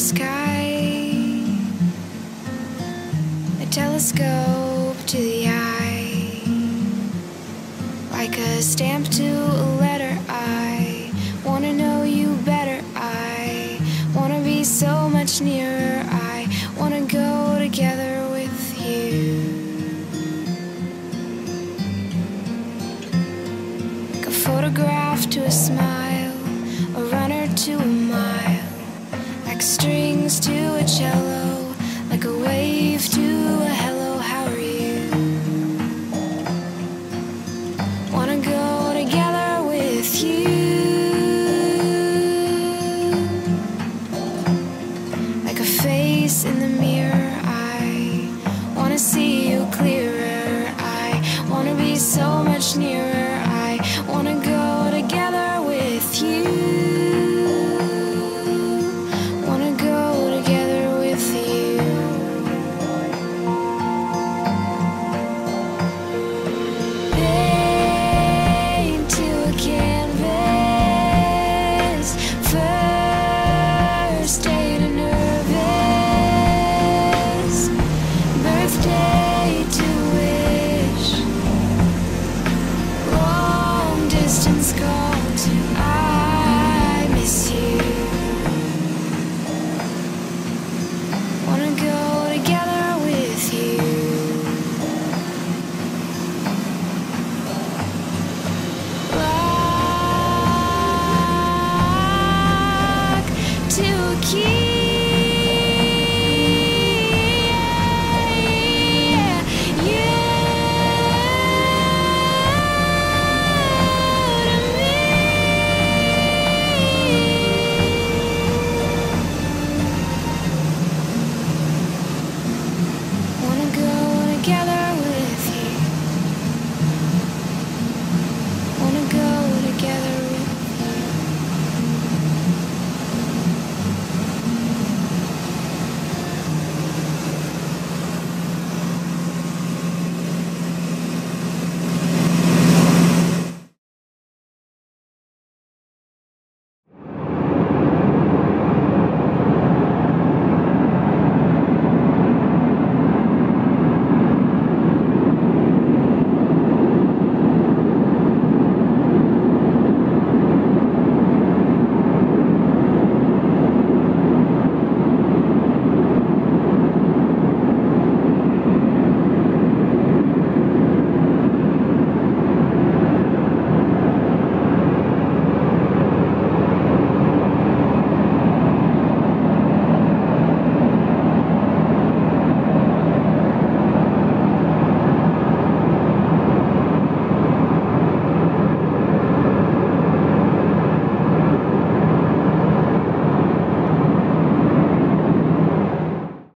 sky, a telescope to the eye, like a stamp to a letter. I wanna know you better. I wanna be so much nearer. I wanna go together with you, like a photograph to a smile, a runner to a mile, like strings to a cello, like a wave to a hello, how are you? Wanna go together with you, like a face in the mirror. I wanna see you clearer. I wanna be so much nearer. I wanna go together with you. I miss you. Wanna go together with you, lock to a key. Together